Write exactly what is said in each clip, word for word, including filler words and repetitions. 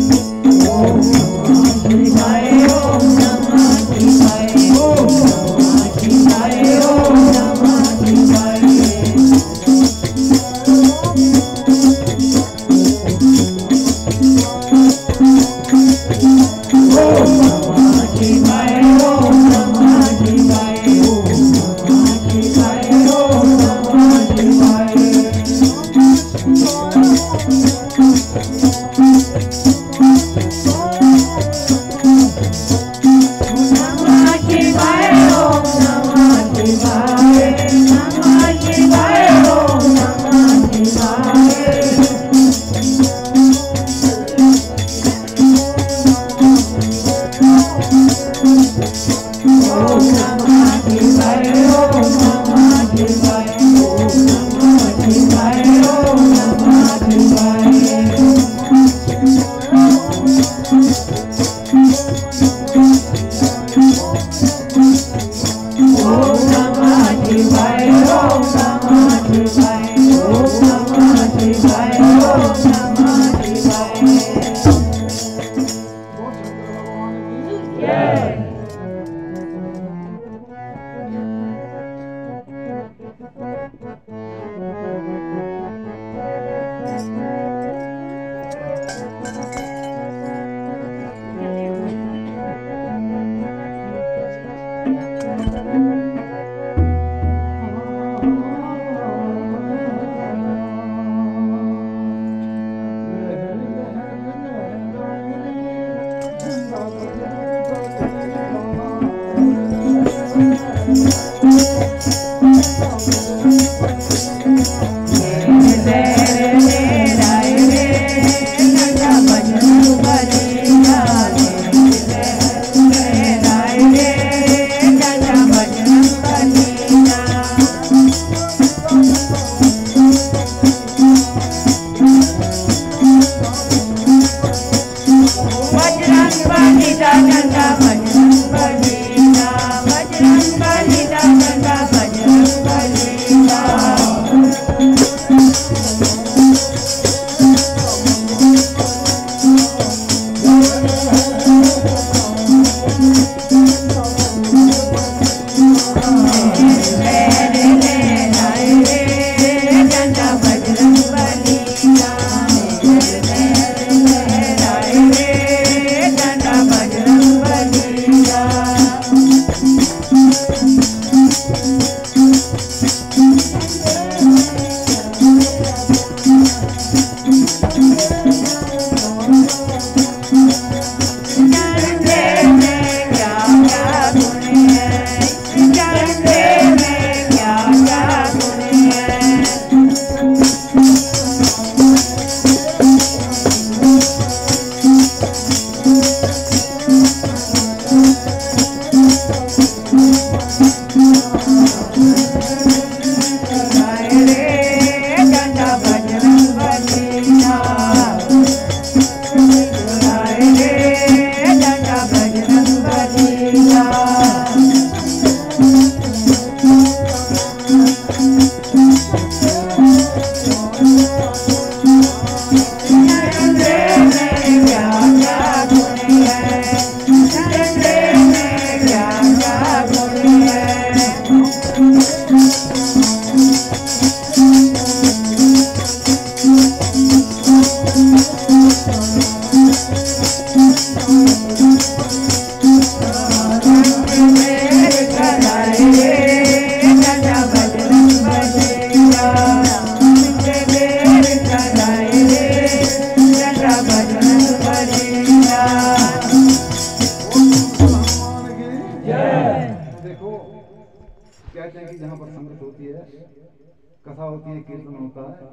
कथा होती है, कीर्तन होता है,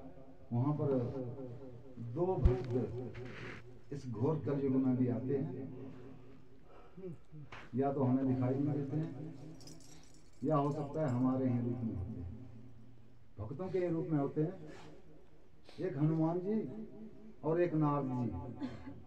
वहां पर दो भक्त इस घोर कलयुग में भी आते हैं। या तो हमें दिखाई नहीं देते हैं, या हो सकता है हमारे ही रूप में होते हैं। भक्तों के रूप में होते हैं, एक हनुमान जी और एक नारद जी।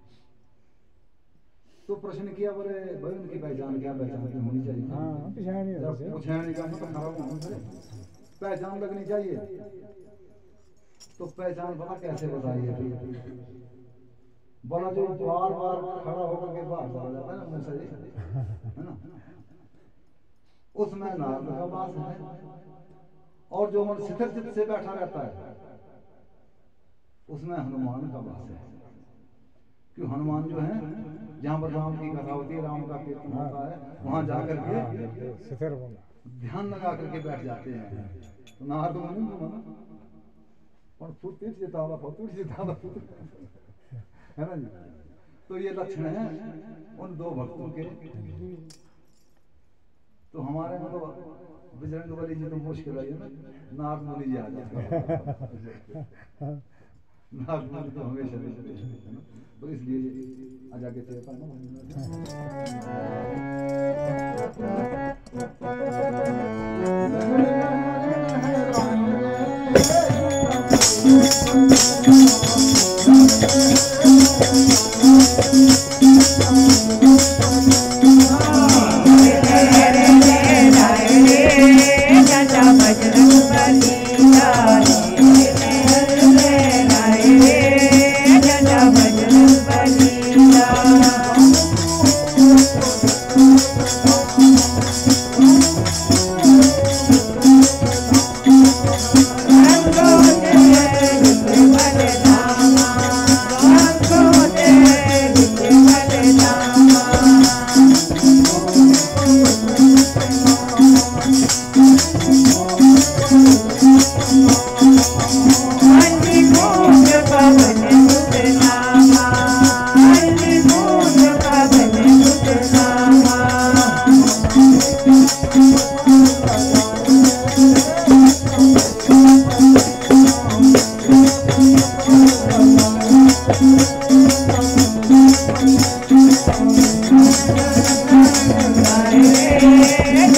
तो प्रश्न किया, बोले भाई उनकी पहचान क्या पहचान होनी चाहिए? हाँ, पहचान का मतलब खराब होना, पहचान लगनी चाहिए। तो पहचान पता कैसे बताइए? बोला जो बार बार खड़ा होकर के बाहर चला जाता है ना मुंह से, है ना, उसमें नारद का वास है। और जो मन स्थिर चित्त से बैठा रहता है उसमें हनुमान का वास है। क्यों, हनुमान जो है जहाँ पर राम की कथा होती है, राम का कीर्तन होता है, वहां जाकर के ध्यान लगा करके बैठ जाते हैं। तो नारद मुनि पर फुर्ती जितावा फुर्ती जितावा है ना जी। तो ये लक्षण है उन दो भक्तों के। तो हमारे में तो बजरंग बली जी तो मुश्किल है ना, नारद मुनि जी आ जाते नारद मुनि तो हमेशा रहते हैं ना। तो इसलिए आ जाके चेता ना Hey,